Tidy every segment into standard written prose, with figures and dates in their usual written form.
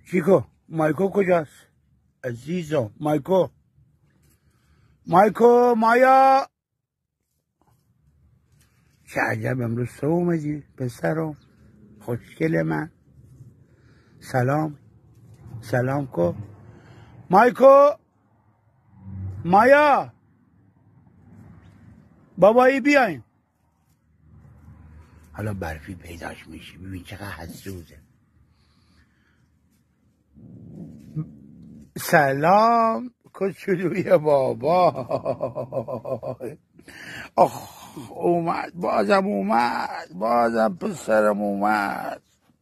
چیکو مایکو کجاست عزیزم؟ مایکو مایا چه عجب امروز تو اومدی پسرم خوشگل من. سلام کو مایکو مایا بابایی بیاین. حالا برفی پیداش میشه. ببین چقدر حسوده. سلام کوچولوی بابا. آخ اومد، بازم پسرم اومد.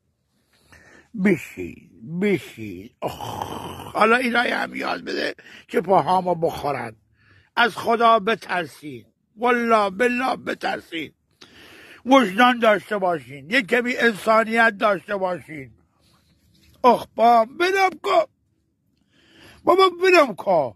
بشین. حالا اینا هم یاد بده که پاهامو بخورن. از خدا بترسین، والله بالله بترسین، وجدان داشته باشین، یک کمی انسانیت داشته باشین. بابا بدم کن.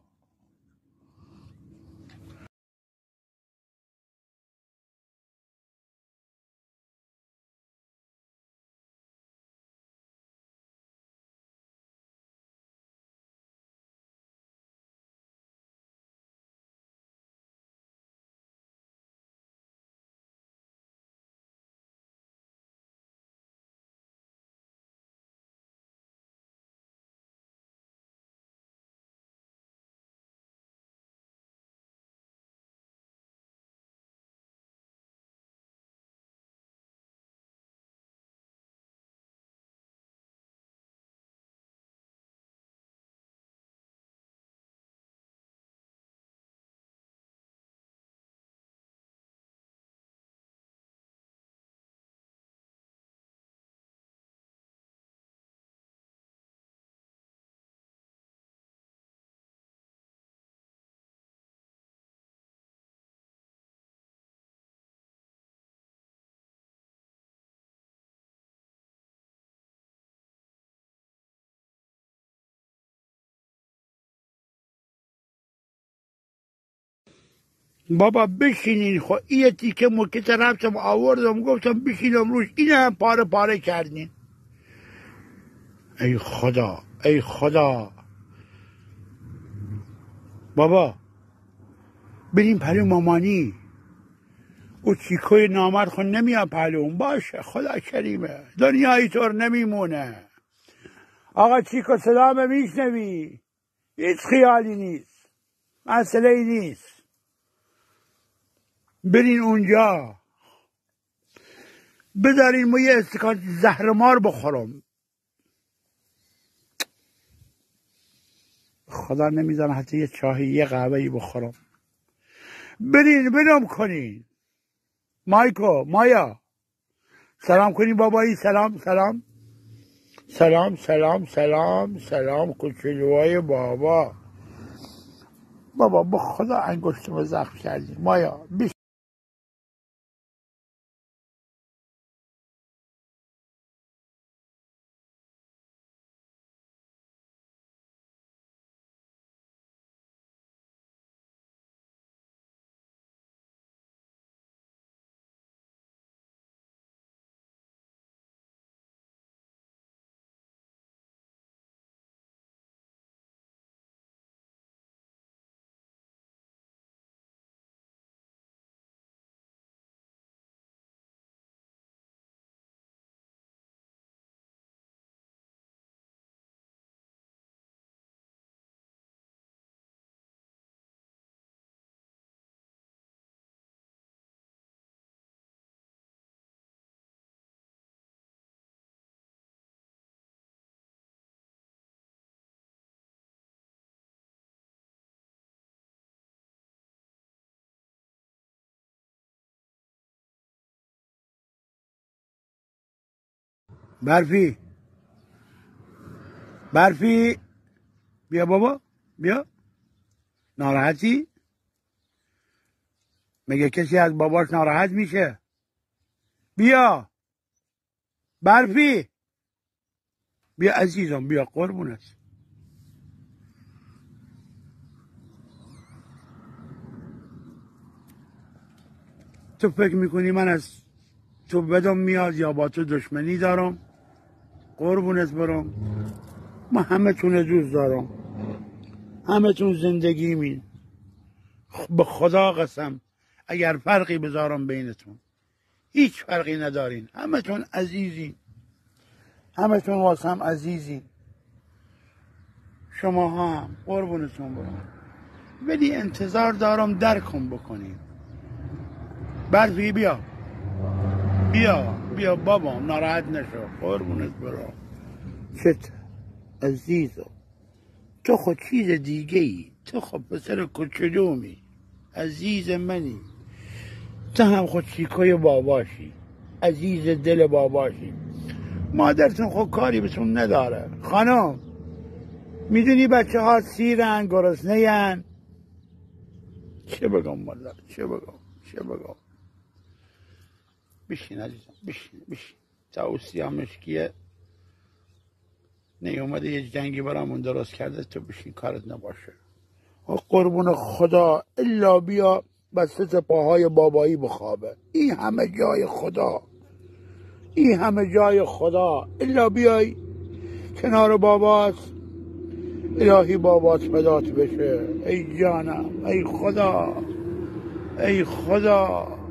بابا بشینین. خب یه تیکه مکت رفتم آوردم گفتم بشینم روش، این هم پاره کردین. ای خدا. بابا بریم پلو مامانی. او چیکوی نامرد خود نمیاد پلوم. باشه خدا کریمه، دنیایی طور نمیمونه. آقا چیکو صدامه میشنوی؟ هیچ خیالی نیست، مسئله ای نیست. برین اونجا بدارین ما یه استکان زهرمار بخورم. خدا نمیذارم حتی یه چاهی یه قهوه‌ای بخورم. برین بدم کنین. مایا سلام کنین بابایی. سلام کوچولوهای بابا. به خدا انگشتمو زخم کردی مایا. برفی بیا بابا بیا. ناراحتی؟ مگه کسی از باباش ناراحت میشه؟ بیا برفی بیا عزیزم، بیا قربونت. تو فکر میکنی من از تو بدم میاد یا با تو دشمنی دارم؟ قربونت برم. ما همه تون دوست دارم، همه تون زندگی مین. به خدا قسم اگر فرقی بذارم بینتون هیچ فرقی ندارین، همه تون عزیزی، همه تون واسم عزیزی. شما هم قربونتون برم، ولی انتظار دارم درکم بکنین. برفی بیا بیا بیا بابا، ناراحت نشو، قربونت برم. چت عزیزم، تو خود چیز دیگه ای، تو خود پسر کوچولومی، عزیز منی. تو هم خود چیکوی باباشی، عزیز دل باباشی. مادرتون خود کاری بهتون نداره. خانم میدونی بچه ها سیرن، گرسنه هن. چه بگم مادر، چه بگم. بشین عزیزم، بشین. تاوسی همش کیه نیومده یه جنگی برامون درست کرده، تو بشین کارت نباشه. قربون خدا الا بیا بسط پاهای بابایی بخوابه. این همه جای خدا، الا بیای کنار بابات، الهی بابات فدات بشه. ای جانم، ای خدا،